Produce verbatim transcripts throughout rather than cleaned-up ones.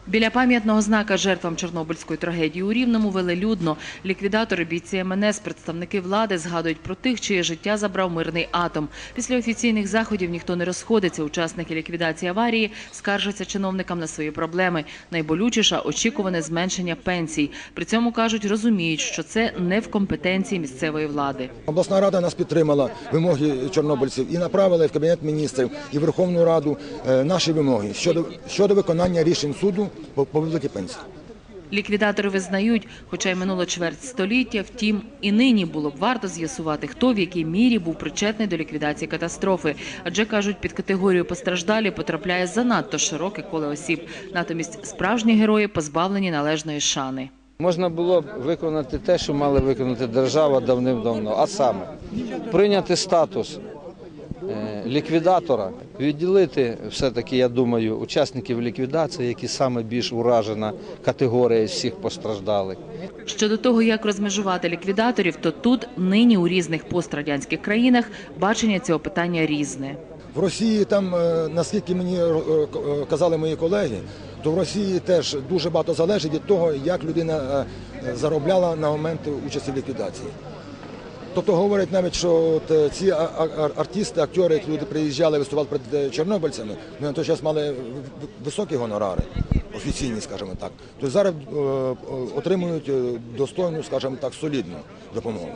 Біля пам'ятного знака жертвам Чорнобильської трагедії у Рівному велелюдно. Ліквідатори, бійці ем ен ес, представники влади згадують про тих, чиє життя забрав мирний атом. Після офіційних заходів ніхто не розходиться. Учасники ліквідації аварії скаржаться чиновникам на свої проблеми. Найболючіше – очікуване зменшення пенсій. При цьому, кажуть, розуміють, що це не в компетенції місцевої влади. Обласна рада нас підтримала, вимоги чорнобильців, і направили в Кабінет міністрів, і в Верховну Раду наші вимоги щодо, щодо виконання рішень суду по виплаті пенсій. Ліквідатори визнають, хоча й минуло чверть століття, втім, і нині було б варто з'ясувати, хто в якій мірі був причетний до ліквідації катастрофи. Адже, кажуть, під категорію постраждалі потрапляє занадто широке коло осіб. Натомість справжні герої позбавлені належної шани. Можна було б виконати те, що мала виконати держава давним-давно, а саме прийняти статус ліквідатора, відділити все-таки, я думаю, учасників ліквідації, які саме більш уражена категорія з всіх постраждалих. Щодо того, як розмежувати ліквідаторів, то тут нині у різних пострадянських країнах бачення цього питання різне. В Росії там, наскільки мені казали мої колеги, то в Росії теж дуже багато залежить від того, як людина заробляла на момент участі в ліквідації. Тобто говорять навіть, що от ці артисти, актори, які люди приїжджали, виступали перед чорнобильцями, вони на той час мали високі гонорари, офіційні, скажімо так. Тобто зараз отримують достойну, скажімо так, солідну допомогу.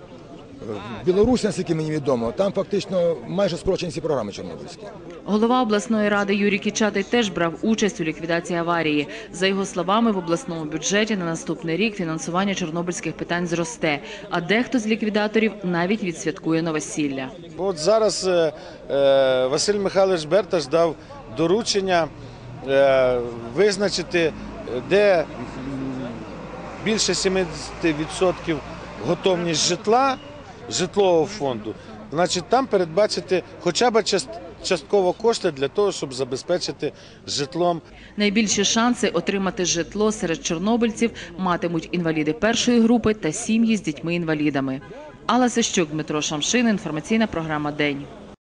В Білорусі, наскільки мені відомо, там фактично майже скорочені ці програми чорнобильські. Голова обласної ради Юрій Кічатий теж брав участь у ліквідації аварії. За його словами, в обласному бюджеті на наступний рік фінансування чорнобильських питань зросте, а дехто з ліквідаторів навіть відсвяткує новосілля. От зараз е, Василь Михайлович Берташ дав доручення е, визначити, де більше сімдесят відсотків готовність житла, житлового фонду, значить там передбачити хоча б частково кошти для того, щоб забезпечити житлом. Найбільші шанси отримати житло серед чорнобильців матимуть інваліди першої групи та сім'ї з дітьми-інвалідами. Алла Сищук, Дмитро Шамшин, інформаційна програма «День».